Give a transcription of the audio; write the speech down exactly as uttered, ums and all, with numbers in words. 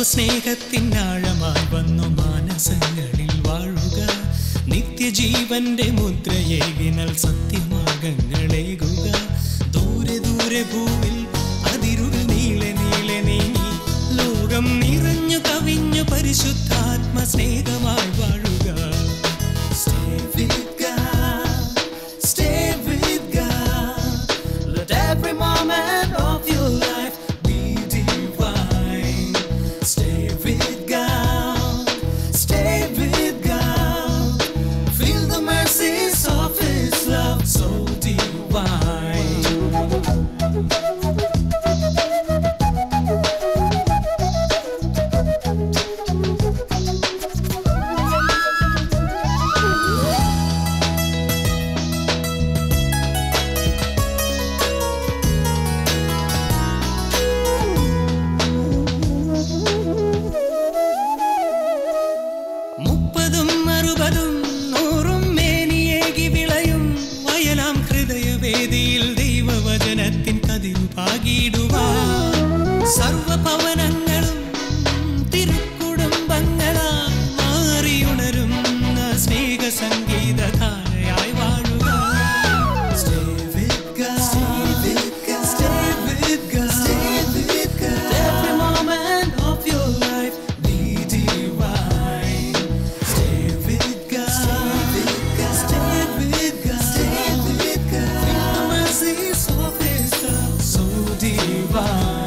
സ്നേഹത്തിനാഴമായി വന്നു മാനസങ്ങളിൽ വാഴുക നിത്യജീവന്റെ മുദ്രയേകിനൽ സത്യമാർഗങ്ങളേകുക ദൂരെ ദൂരെ ഭൂവിൽ അതിരുകൾ നീളെ നീളെ നീങ്ങി ലോകം നിറഞ്ഞു കവിഞ്ഞു പരിശുദ്ധാത്മ സ്നേഹമായി വാഴുക Stay with God, stay with God. Let every moment of your life be divine. Stay with God, stay with God. Feel the mercies of His love so divine. മുപ്പതും അറുപതും നൂറും മേനിയേകി വിളയും വയലാം ഹൃദയവേദിയിൽ ദൈവവചനത്തിൻ കതിരു പാകിടുവാൻ സർവഭവനങ്ങളും തിരുക്കുടുംബങ്ങളായി മാറിയുണരുന്ന സ്നേഹ സംഗീതധാരയായി വാഴുക Stay with God, stay with God, stay with God, stay with God. Let every moment of your life be divine. Stay with God, stay with God, stay with God, stay with God. Feel the mercies of His love so divine.